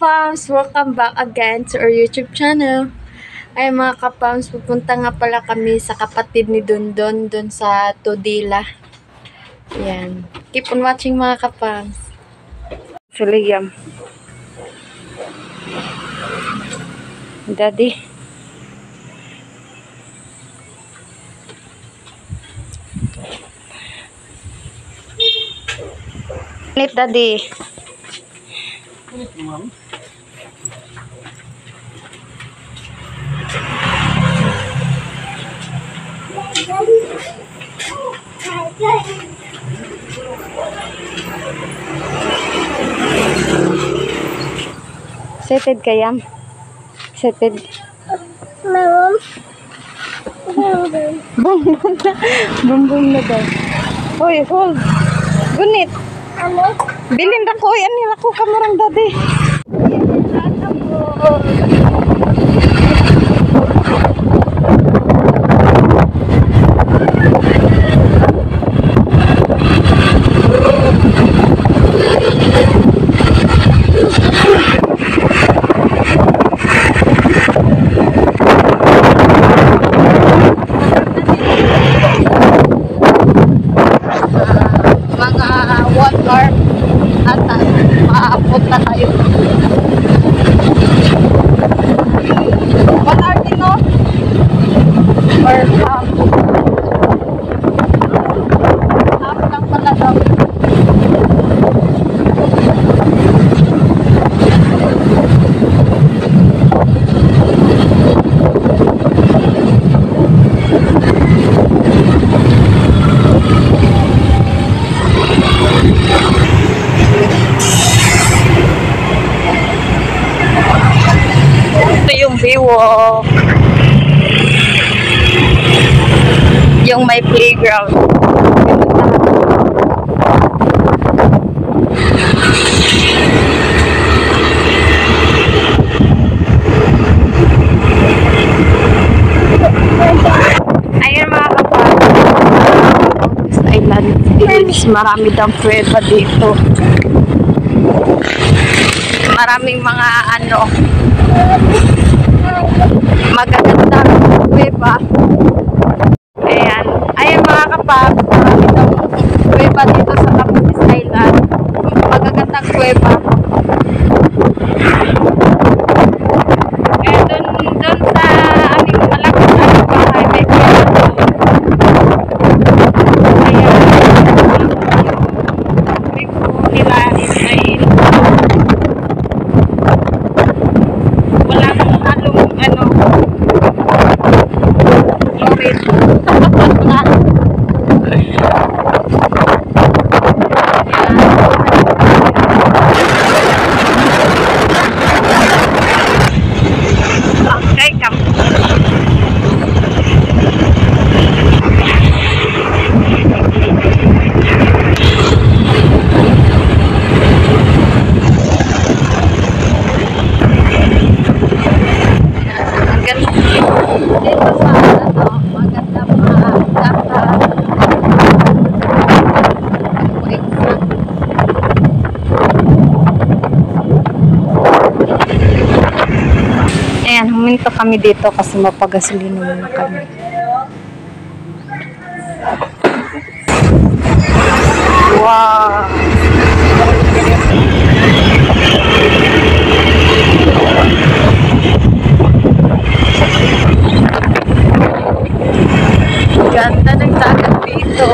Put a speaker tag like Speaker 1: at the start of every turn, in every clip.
Speaker 1: kapams! Welcome back again to our YouTube channel. Ay mga kapams, pupunta nga pala kami sa kapatid ni Dondon doon sa Todila. Ayan. Keep on watching mga kapams. Si Liam. Daddy. Lit, Daddy.
Speaker 2: Mom.
Speaker 1: Excited ka, Yam? Excited?
Speaker 2: Mom.
Speaker 1: Boom, boom na. Boom, boom na daw. Hoy, hold. Gunit.
Speaker 2: Ano?
Speaker 1: Bilin ako. Yan nila ko kamarang Daddy. Punta tayo. What are you, no? Or half lang pala daw. Biwok. Yung may playground. Ayun mga kapatid. Island Village. Marami daw pweba dito. Maraming mga magagandang kuweba. Ayan. Ayan mga kapag, marami daw kuweba dito sa Capiz Island. Magagandang kuweba. Kaya dun sa aming malaking bahay, may kuweba doon. Ayan. May kuweba nila Israel. Ayan, huminto kami dito kasi mapagasolino muna kami. Wow! Ganda ng dagat dito.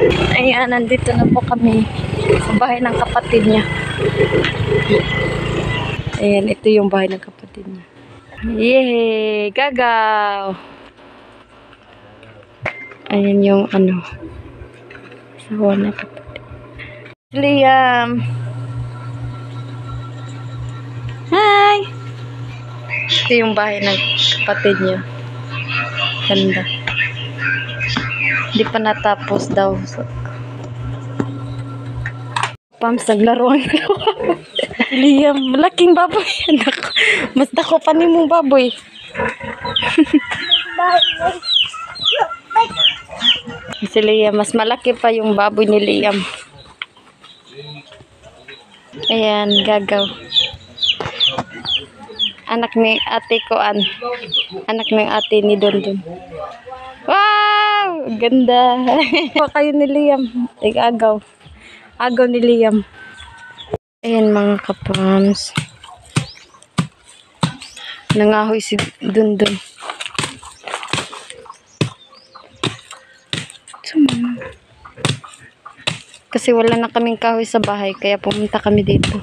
Speaker 1: Ayan, nandito na po kami sa bahay ng kapatid niya. Ayan, ito yung bahay ng kapatid niya. Yay! Gagaw! Ayan yung ano. Sawa na kapatid. Liam! Hi! Ito yung bahay ng kapatid niya. Ganda. Hindi pa natapos daw. So, Pams, naglaruan ko. Liam, malaking baboy. Anak, mas dako pa ni mong baboy. Si Liam, mas malaki pa yung baboy ni Liam. Ayan, gagaw. Anak ni ate ko, anak ng ate ni Dondon. Wow! Ganda. Kayo ni Liam. Agaw. Agaw ni Liam. Ayan mga kapams. Nangahoy si Dondon. Kasi wala na kaming kahoy sa bahay, kaya pumunta kami dito.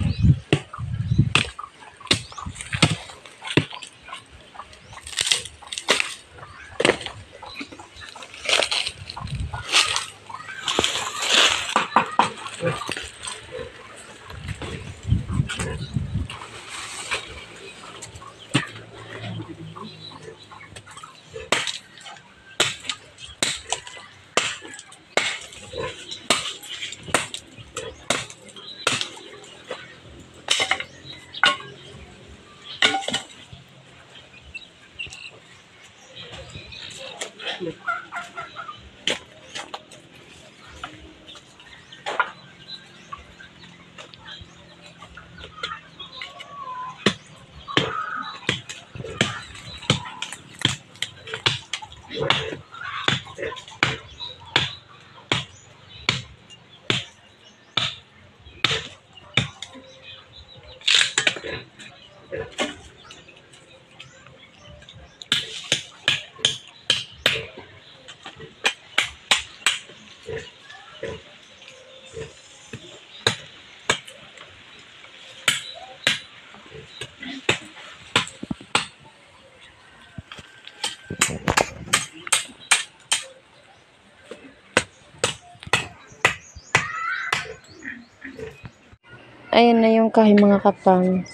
Speaker 1: Ayan na yung kahoy mga kapams.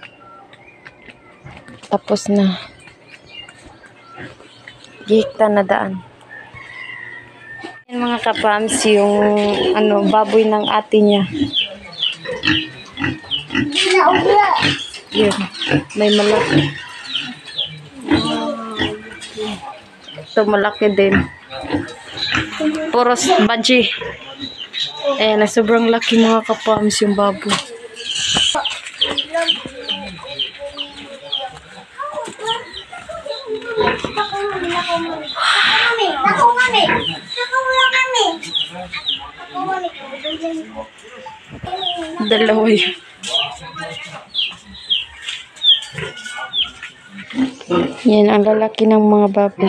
Speaker 1: Tapos na. Gihikta na daan. Ayan mga kapams, yung ano, baboy ng ate niya. Yun. May malaki. Ito malaki din. Puros baji. Ayan na, sobrang laki mga kapams yung baboy. Dalawa yun. Yan ang lalaki ng mga baboy.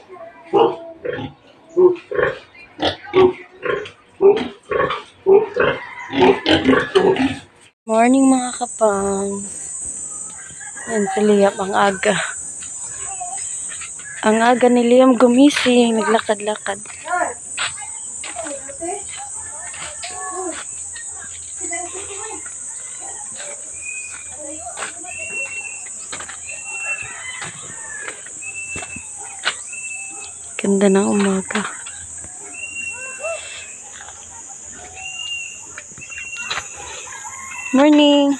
Speaker 1: Morning mga kapang. Yan si Liam ang aga. Ang aga ni Liam gumising, naglakad-lakad. Ganda ng umaga. Morning.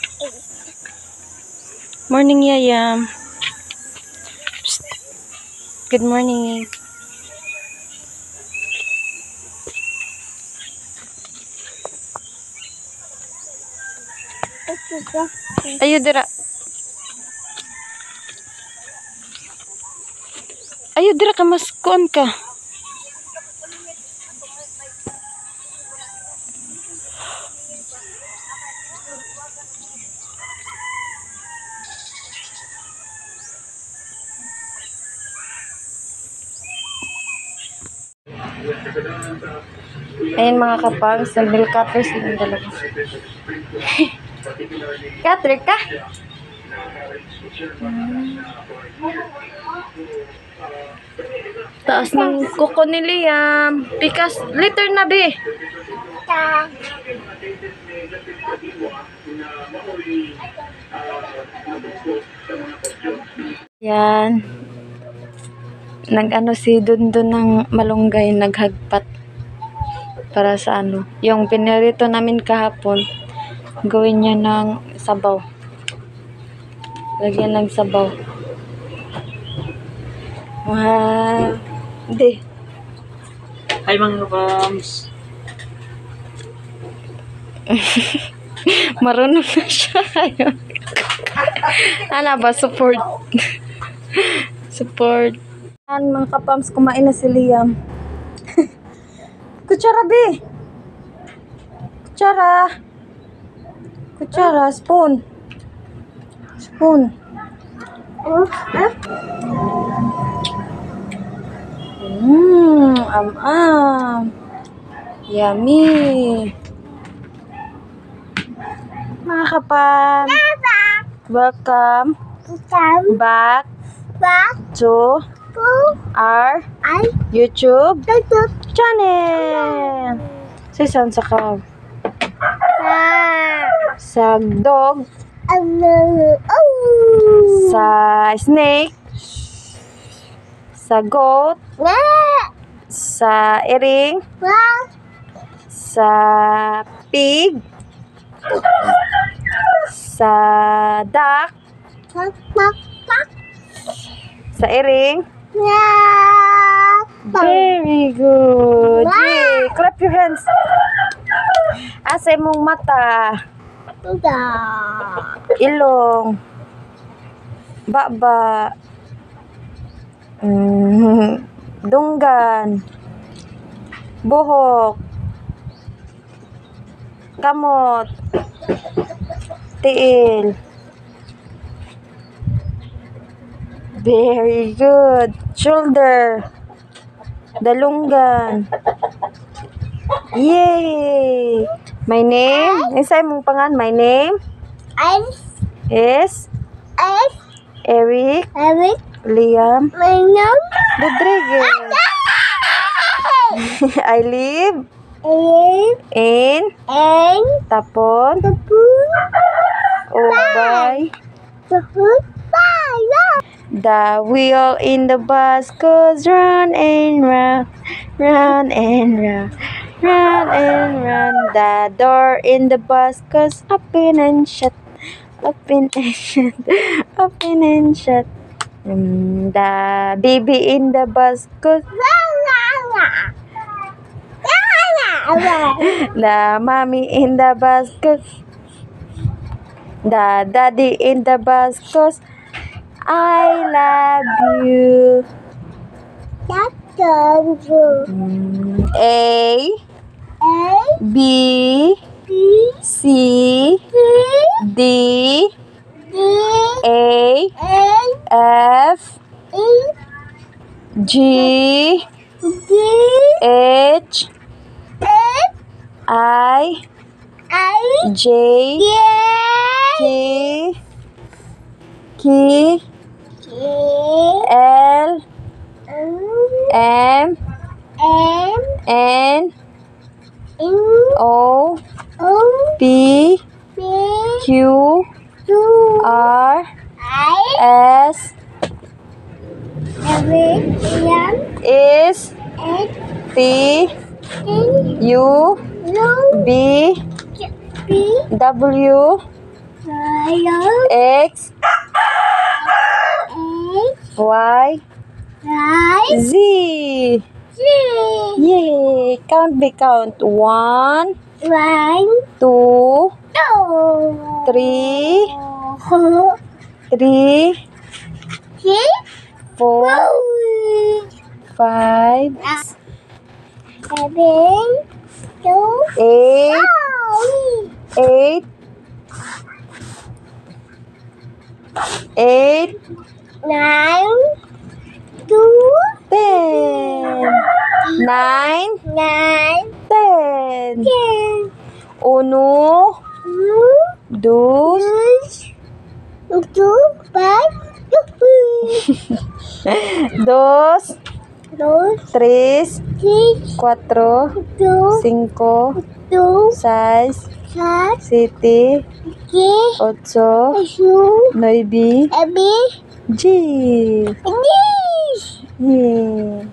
Speaker 1: Morning, Yayam. Psst. Good morning. Ayo dira. Ayo dira ka maskon ka. Ayun mga kapang, sa bill cutters yung dalawa. Cutter ka? Taas ng kuko ni Liam. Pikas, liter na be.
Speaker 2: Ta.
Speaker 1: Yan. Nag-ano si Dundun ng malunggay, naghagpat. Para sa ano. Yung pinirito namin kahapon, gawin niya ng sabaw. Lagyan ng sabaw. Wow. Hindi.
Speaker 3: Hi mga kapams!
Speaker 1: Marunong na siya. Ano ba? Support. Support. Yan mga kapams, kumain na si Liam. Kutsara, be. Kutsara. Kutsara, spoon. Spoon. Am-am. Yummy. Mga kapam, welcome
Speaker 2: Tam.
Speaker 1: back
Speaker 2: Ba.
Speaker 1: to
Speaker 2: Pu.
Speaker 1: our
Speaker 2: Ay.
Speaker 1: YouTube
Speaker 2: Tutup.
Speaker 1: channel. Sisan sa ka
Speaker 2: Ah.
Speaker 1: sa dog,
Speaker 2: Oh.
Speaker 1: sa snake, sa goat,
Speaker 2: Wah.
Speaker 1: sa iring,
Speaker 2: Wah.
Speaker 1: sa pig, sa duck,
Speaker 2: Pak. Pak. Pak.
Speaker 1: sa iring.
Speaker 2: Wah.
Speaker 1: Very good.
Speaker 2: Wow.
Speaker 1: Yay. Clap your hands. Asa mong mata,
Speaker 2: Da.
Speaker 1: ilong, baba, dunggan, buhok, kamot, tiil. Very good. Shoulder, dalunggan. Yay! My name, isay mong pangan, my name
Speaker 2: Ice.
Speaker 1: is
Speaker 2: Ice.
Speaker 1: Eric
Speaker 2: Eric.
Speaker 1: Liam
Speaker 2: Manom.
Speaker 1: Rodriguez. I live
Speaker 2: Ain.
Speaker 1: in
Speaker 2: Ain.
Speaker 1: Tapon,
Speaker 2: Tapu.
Speaker 1: Ubay.
Speaker 2: Tapu. Fire.
Speaker 1: The wheel in the bus goes round and round, round and round, round and round. The door in the bus goes open and shut, open and shut, open and shut. The baby in the bus goes, the mommy in the bus goes, the daddy in the bus goes, I love you. A, B, C, D, A, F, G, H, I, J, K, L, M, N, O, P, Q, R, S, is, T, U, B, W, X, Y, Z. Yay! Count be count. 1, 2, 3, 4, 5, 8, 8, 8, 10, 10, 9,
Speaker 2: 9,
Speaker 1: 10,
Speaker 2: 10,
Speaker 1: 1, 2,
Speaker 2: 2, 5,
Speaker 1: 2,
Speaker 2: 2,
Speaker 1: 3,
Speaker 2: 3,
Speaker 1: 4,
Speaker 2: 2,
Speaker 1: 5,
Speaker 2: 2,
Speaker 1: 6,
Speaker 2: 4,
Speaker 1: 7,
Speaker 2: 3,
Speaker 1: 8,
Speaker 2: 8,
Speaker 1: 9,
Speaker 2: 9,
Speaker 1: 10.
Speaker 2: 10.
Speaker 1: Yeah.